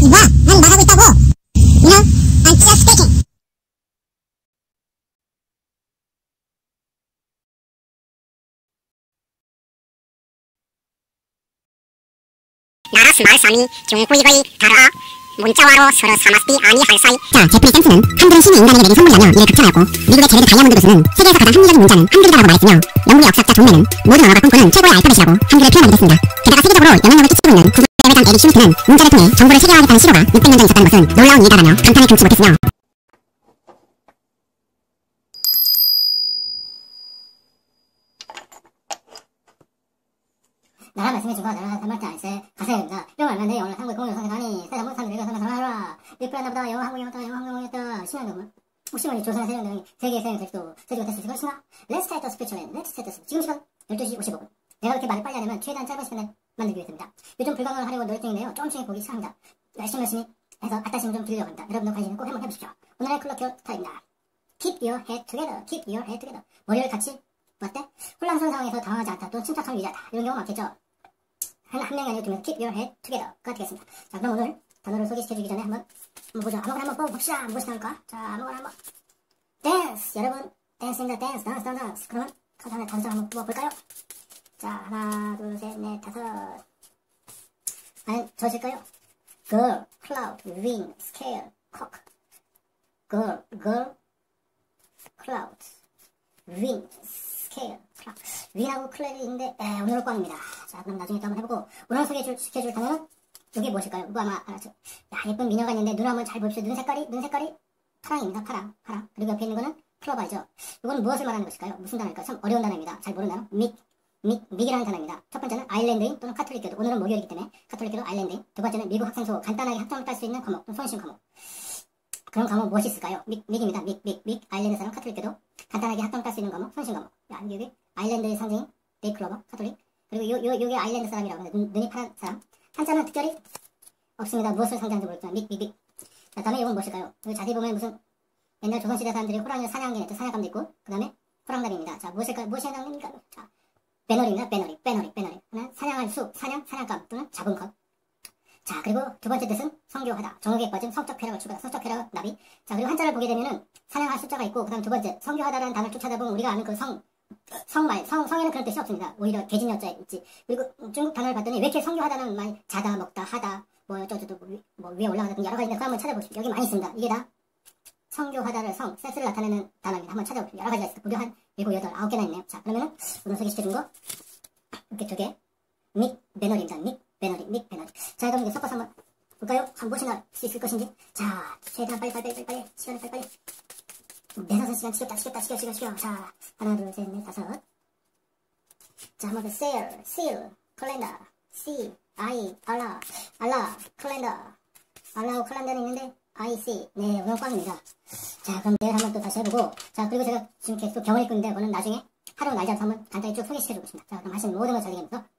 이봐, 난 말하고 있다고. You know, I'm just speaking. 나라스 말삼이 중구이의 가라 문자와로 서로 사마스비 아니할 사이. 자, 제프리 샘스는 한글은 신이 인간에게 내린 선물이라며 이를 극찬하였고, 미국의 제레드 다이아몬드 교수는 세계에서 가장 합리적인 문자는 한글이라고 말했으며, 영국의 역사학자 존 매는 모든 언어가 꿈꾸는 최고의 알파벳이라고 한글을 표현하기도 했습니다. 게다가 세계적으로 영향력을 끼치고 있는 구글의 회장 에릭 슈미트는 문자를 통해 정보를 세계화하겠다는 시도가 600년 전 있었다는 것은 놀라운 일이다라며 감탄을 금치 못했으며, 나라 말씀해 주고 나라 말때 안세 가세입니다. 영어 알면 영어를 한국 공유 선생하니 세상 모든 사람들이 이거 설명하라. 이끌어나보다 영어 한국이었다 영어 한국이었다. 신앙dom은 혹시만이 조선의 세종 등이 세계의 세계 될수도 제주가 됐을 것이나 Let's start the speech and let's set the 지금 시간 12시 55분. 내가 그렇게 말을 빨리 하려면 최대한 짧은 시간에 만들기 위해서입니다. 요즘 불가능을 하려고 노력 중인데요. 조금씩 보기 시작합니다. 열심히 해서 아따심을 좀 들으려고 합니다. 여러분도 관심을 꼭 한번 해보십시오. 오늘의 클로키어 타입니다. Keep your head together. Keep your head together. 머리를 같이 어때? 혼란스러운 상황에서 당황하지 않다. 또는 침착함을 유지하다. 이런 경우 많겠죠. 한 명이 아니고 두 명. Keep your head together가 되겠습니다. 자, 그럼 오늘 단어를 소개시켜주기 전에 한번 보죠. 아무거나 한번 뽑읍시다. 무엇이 나올까? 자, 아무거나 한번. 댄스! 여러분, 댄스입니다. 댄스. 그러면 카드 단서 한번 뽑아볼까요? 자, 하나, 둘, 셋, 넷, 다섯. 과연 저실까요? Girl, cloud, wing, scale, cock. Girl, cloud, wing, scale, clock. 윙하고 클레이 있는데, 오늘은 꽝입니다. 자, 그럼 나중에 또 한번 해보고, 오늘 소개해줄 단어는 이게 무엇일까요? 이거 아마 알았죠? 야, 예쁜 미녀가 있는데 눈 한번 잘 보십시오. 눈 색깔이 파랑입니다. 파랑. 그리고 옆에 있는 거는 클로바이죠. 이거는 무엇을 말하는 것일까요? 무슨 단어일까요? 참 어려운 단어입니다. 잘 모르는 단어. 믹이라는 단어입니다. 첫 번째는 아일랜드인 또는 카톨릭교도. 오늘은 목요일이기 때문에 카톨릭교도 아일랜드인. 두 번째는 미국 학생소 간단하게 학점을 딸 수 있는 과목 또는 손쉬운 과목. 그런 과목 무엇이 있을까요? 믹입니다. 믹. 아일랜드 사람 카톨릭교도 간단하게 학점을 딸 수 있는 과목, 손쉬운 과목. 야, 여기 아일랜드의 상징인 데이클로버 카톨릭. 그리고 요게 아일랜드 사람이라고 합니다. 눈이 파란 사람. 한자는 특별히 없습니다. 무엇을 상징하는지 모르겠지만 믹. 자, 다음에 이건 무엇일까요? 여기 자세히 보면 무슨 옛날 조선시대 사람들이 호랑이를 사냥하는 사냥감도 있고, 그 다음에 호랑다리입니다. 자, 무엇일까요? 무엇이 해당됩니까? 자, 배너리입니다. 배너리. 하나, 사냥할 수, 사냥감 또는 잡은 것. 자, 그리고 두 번째 뜻은 성교하다. 정옥에 빠진 성적 쾌락을 추구하다. 성적 쾌락, 나비. 자, 그리고 한자를 보게 되면은 사냥할 숫자가 있고, 그 다음 두 번째, 성교하다라는 단어를 쭉 찾아보면 우리가 아는 그 성에는 그런 뜻이 없습니다. 오히려 개진여자에 있지. 그리고 중국 단어를 봤더니 왜 이렇게 성교하다는 말이 자다, 먹다, 하다, 뭐 어쩌고저쩌고 뭐 위에 올라가다 여러 가지인데 그거 한번 찾아보십시오. 여기 많이 있습니다. 이게 다 성교하다를 센스를 나타내는 단어입니다. 한번 찾아보십시오. 여러 가지가 있어요. 무려 한 7, 8, 9개나 있네요. 자, 그러면은 오늘 소개시켜준 거 이렇게 두 개. 배너리입니다. 믹 배너리. 자, 그럼 이제 섞어서 한번 볼까요? 무엇이 나올 수 있을 것인지. 자, 최대한 빨리 시간을 빨리. 내서서 시간 지겹다. 자, 하나, 둘, 셋, 넷, 다섯. 자, 한번 더 seal, 컬렌더, 알라, 컬렌더. 알라하고 컬렌더는 있는데, IC. 네, 오늘 꽝입니다. 자, 그럼 내일 한번 또 다시 해보고, 자, 그리고 제가 지금 계속 병원에 있고 있는데, 그거는 나중에 하루 날 잡아서 한번 간단히 쭉 소개시켜주고 있습니다. 자, 그럼 하시는 모든 걸 잘 되겠습니다.